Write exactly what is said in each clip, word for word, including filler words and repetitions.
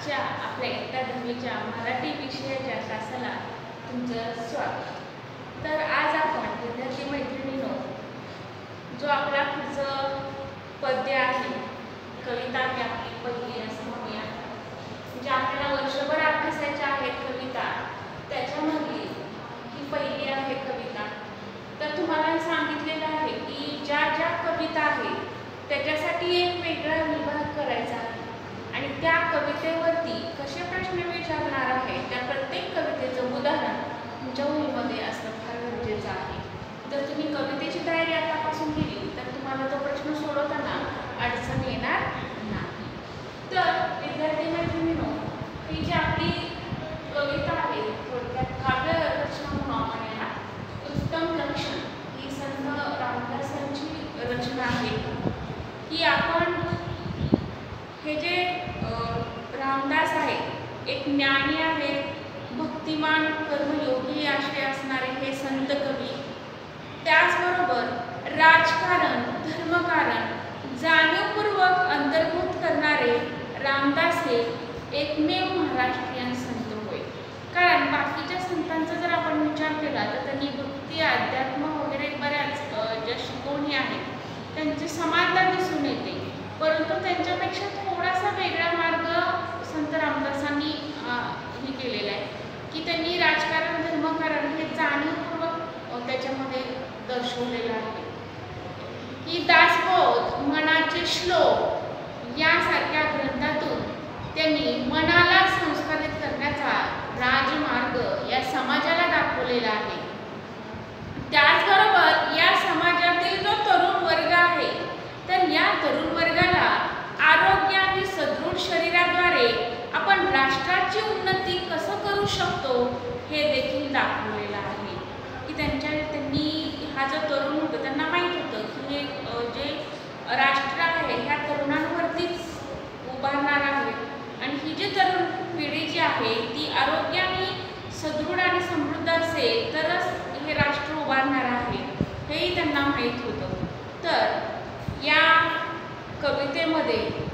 आजच्या आपल्या इयत्ता दहावीच्या मराठी विषयाच्या तासाला तुमचं स्वागत. तर आज आपण विद्यार्थी मैत्रिणींनो जो आपला पुढचं पद्य आहे, कविता की आपली पहिली असं म्हणूया, म्हणजे आपल्याला वर्षभर अभ्यासायच्या आहेत कविता, त्याच्यामधली ही पहिली आहे कविता. तर तुम्हाला सांगितलेलं आहे की ज्या ज्या कविता आहेत त्याच्यासाठी एक वेगळा विभाग करायचा आहे आणि त्या कवितेवरती कसे प्रश्न विचारणार आहे त्या प्रत्येक कवितेचं उदाहरण तुमच्या वहीमध्ये असणं फार गरजेचं आहे. जर तुम्ही कवितेची तयारी आतापासून केली तर तुम्हाला तो प्रश्न सोडवताना अडचण येणार नाही. तर विद्यार्थी मैत्रिणींनो, ही जी आपली कविता आहे थोडक्यात काव्य रचना म्हणून आपण याला उत्तम लक्षण ही संत रामदासांची रचना आहे. की आपण हे जे रामदास आहे एक ज्ञानी आहे, भक्तिमान कर्मयोगी असे असणारे हे संत कवी, त्याचबरोबर राजकारण धर्मकारण जाणीवपूर्वक अंतर्भूत करणारे रामदास हे एकमेव महाराष्ट्रीयन संत होय. कारण बाकीच्या संतांचा जर आपण विचार केला तर त्यांनी भक्ती अध्यात्म वगैरे बऱ्याच ज्या शिकवणी आहेत त्यांची समानता दिसून येते, परंतु त्यांच्यापेक्षा थोडासा वेगळा मार्ग संत रामदासांनी हे केलेला आहे की त्यांनी राजकारण धर्मकारण हे जाणीवपूर्वक त्याच्यामध्ये दर्शवलेलं आहे. की दासबोध मनाचे श्लोक यासारख्या ग्रंथातून त्यांनी मनाला संस्कारित करण्याचा राजमार्ग या समाजाला दाखवलेला आहे. त्याचबरोबर या समाजातील जो तरुण वर्ग आहे तर या तरुण वर्गाला आरोग्य आणि सदृढ शरीराद्वारे आपण राष्ट्राची उन्नती कसं करू शकतो हे देखील दाखवलेलं आहे. की त्यांच्या त्यांनी हा जो तरुण होता त्यांना माहीत होतं की हे जे राष्ट्र आहे ह्या तरुणांवरतीच उभारणार आहे आणि ही जी तरुण पिढी जी आहे ती आरोग्याने सदृढ आणि समृद्ध असेल तरच हे राष्ट्र उभारणार आहे हेही त्यांना माहीत होतं. तर या कवितेमध्ये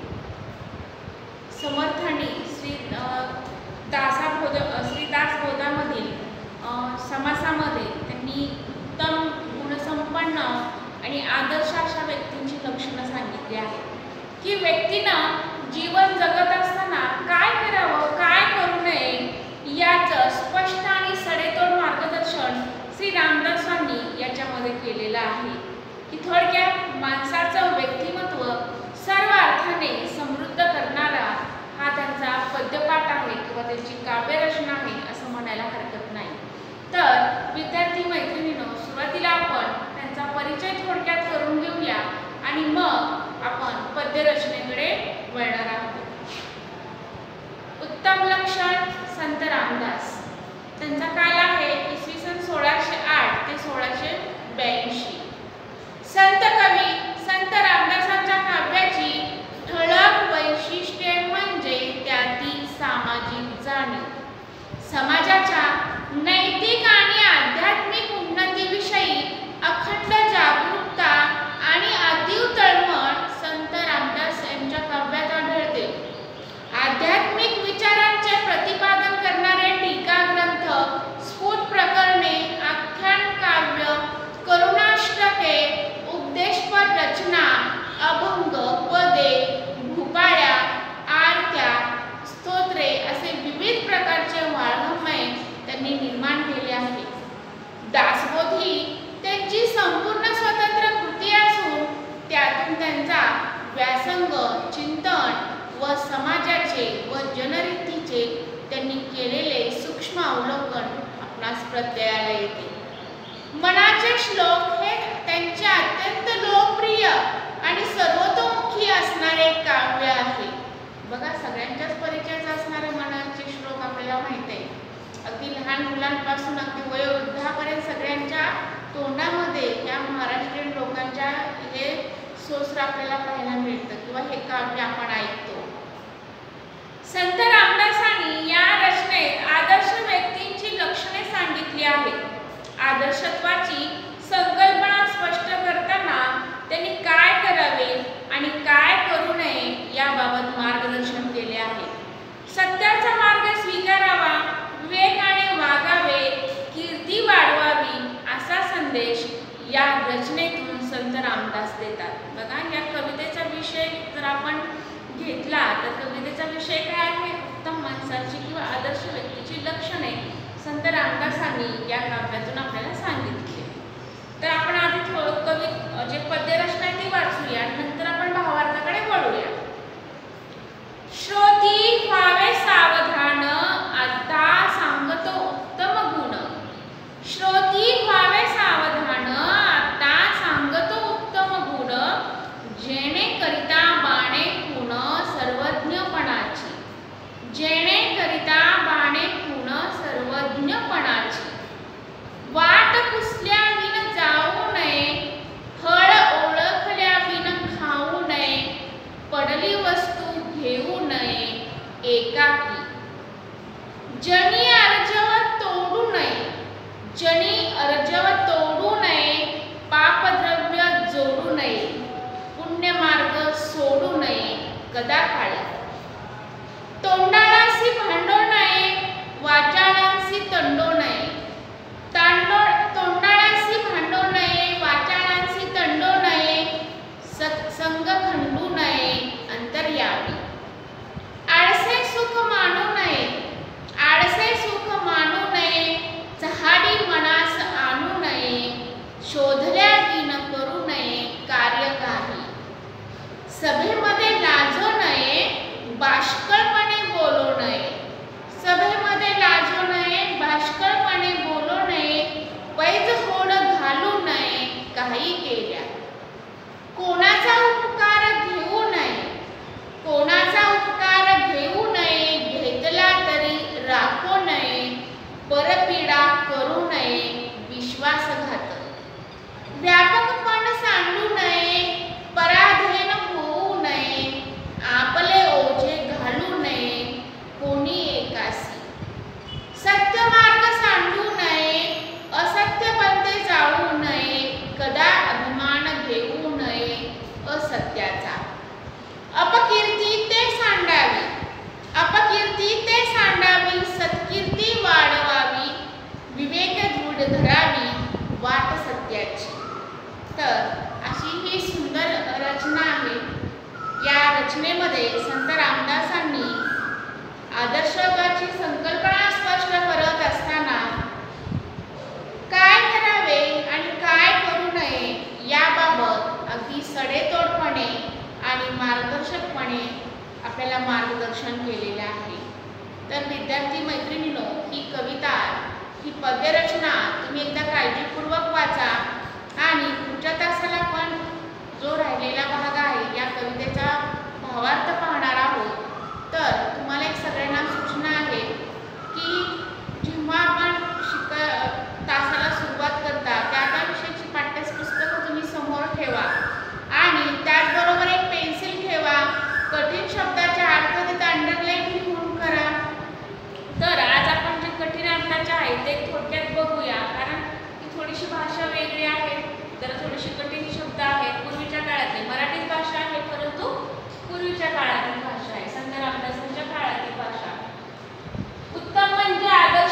समर्थांनी श्री दासाबोध श्री दासबोधामधील समासामध्ये त्यांनी उत्तम गुणसंपन्न आणि आदर्श अशा व्यक्तींची लक्षणं सांगितली आहेत. की व्यक्तीनं जीवन जगत असताना काय करावं काय करू नये याचं स्पष्ट आणि सडेतोड मार्गदर्शन श्री रामदासांनी याच्यामध्ये केलेलं आहे. की थोडक्यात माणसाचं व्यक्तिमत्व सर्व अर्थाने समृद्ध करणारा हा त्यांचा पद्यपाठ आहे किंवा त्यांची काव्यरचना आहे असं म्हणायला हरकत नाही. तर विद्यार्थी मैत्रिणींनो, सुरुवातीला आपण त्यांचा परिचय थोडक्यात करून घेऊया आणि मग आपण पद्यरचनेकडे वळणार आहोत. उत्तम लक्षण संत रामदास, त्यांचा काल आहे इसवी सन सोळाशे आठ ते सोळाशे ब्याऐंशी. संत कवी संत रामदासांच्या काव्याची ठळक वैशिष्ट्ये म्हणजे त्यातील सामाजिक जाणीव, समाजाच्या नैतिक आणि आध्यात्मिक उन्नतीविषयी अखंड जागरूकता आणि अतीव तळमळ संत रामदास यांच्या काव्यात आढळते. आध्यात्मिक विचारांचे प्रतिपादन करणारे टीका ग्रंथ, स्फुट प्रकरणे, आख्यान काव्य, करुणाष्टके, उपदेशपर रचना, अभंग, पदे, भूपाळ्या, आरत्या, स्तोत्रे असे विविध प्रकारचे वाङ्मय त्यांनी निर्माण केले आहे. दासबोध ही त्यांची संपूर्ण स्वतंत्र कृती असून त्यातून त्यांचा व्यासंग, चिंतन व समाजाचे व जनरीतीचे त्यांनी केलेले सूक्ष्म अवलोकन आपणास प्रत्ययाला येते. मनाचे श्लोक हे त्यांचे अत्यंत लोकप्रिय आणि सर्वतोमुखी असणारे काव्य आहे. बघा, सगळ्यांच्याच परिचयाचं असणारे मनाचे श्लोक आपल्याला माहित आहे. अगदी लहान मुलांपासून अगदी वयोवृद्धापर्यंत सगळ्यांच्या तोंडामध्ये या महाराष्ट्रीयन लोकांच्या हे सोसर आपल्याला पाहायला मिळतं किंवा हे काव्य आपण ऐकतो. संत रामदासांनी या रचनेत आदर्श व्यक्तींची लक्षणे सांगितली आहेत. आदर्शत्वाची संकल्पना स्पष्ट करताना त्यांनी काय करावे आणि काय करू नये याबाबत मार्गदर्शन केले आहे. सत्य या रचनेतून संत रामदास देतात. बघा, या कवितेचा विषय जर आपण घेतला तर कवितेचा विषय काय आहे? उत्तम माणसाची किंवा आदर्श व्यक्तीची लक्षणे संत रामदासांनी या काव्यातून आपल्याला सांगितली. तर आपण आधी थोडं कवी जे पद्यरचना आहे ती वाचूया, नंतर आपण भावार्थाकडे वळूया. श्रोती व्हावे सावधान, आता सांगतो उत्तम गुण. श्रोती व्हावे सावधान, आता सांगतो उत्तम गुण. जेणे करिता बाणे खूण सर्वज्ञपणाची. जेणे करिता बाणे खूण सर्वज्ञपणाची. वाट पुसल्या विन जाऊ नये, फळ ओळखल्या विन खाऊ नये. पडली वस्तू घेऊ नये एकाकी. जनी अर्जव तोडू नये. जनी अर्जव तोडू नये. पापद्रव्य जोडू नये. पुण्यमार्ग सोडू नये कदाकाळी. तोंडाळासी भांडो नये. वाचाळांसी तंडो नये. तांडो तोंडाळासी भांडो नये. वाचाळांसी तंडो नये. सत्संग खंडू नये अंतर्यामी. आळसे सुख मानू नये. आळसे सुख मानू नये. चहाडी मनास आणू नये. शोधल्या विन करू नये कार्य काही. सभेमध्ये लाजो नये. बाष्कळपणे बोलू नये. सभेमध्ये लाजो नये. बाष्कळपणे बोलू नये. पैज होड घालू नये काही केल्या. कोणाचा उपकार घेऊ नये. कोणाचा उपकार घेऊ नये. घेतला तरी राखो नये. परपीडा करू नये विश्वासघात. व्यापकपण सांडू नये. पराधीन होऊ नये. आपले ओझे घालू नये कोणी एकासी. सत्य मार्ग सांडू नये. असत्य पथे जाऊ नये. कदा अभिमान घेऊ नये असत्याचा. अपकीर्ती ते सांडावी. अपकीर्ती ते सांडावी. सत्कीर्ती वाढवावी. विवेक दृढ धरावी वाट सत्याची. तर अशी ही सुंदर रचना आहे. या रचनेमध्ये संत रामदासांनी आदर्शवादाची संकल्पना स्पष्ट करत असताना काय करावे आणि काय करू नये याबाबत अगदी सडेतोडपणे आणि मार्गदर्शकपणे आपल्याला मार्गदर्शन केलेले आहे. तर विद्यार्थी मैत्रिणींनो, ही कविता, ही पद्यरचना तुम्ही एकदा काळजीपूर्वक वाचा आणि पुढच्या तासाला पण जो राहिलेला भाग आहे या कवितेचा भावार्थ पाहणार आहोत. तर तुम्हाला एक सगळ्यांना सूचना आहे की जेव्हा आपण शिक तासाला सुरुवात करता त्या त्या विषयाची पाठ्यपुस्तकं तुम्ही समोर ठेवा आणि त्याचबरोबर एक पेन्सिल ठेवा. कठीण शब्दाचे अर्थ तिथे अंडरलाईन लिहून करा. तर आज आपण जे कठीण अर्थाचे आहे ते थोडक्यात बघूया, कारण ती थोडीशी भाषा वेगळी आहे. जरा थोडीशी कठीण शब्द आहेत. पूर्वीच्या काळातली मराठीत भाषा आहे, परंतु पूर्वीच्या काळातील भाषा आहे, संत रामदासांच्या काळातील भाषा. उत्तम म्हणजे आदर्श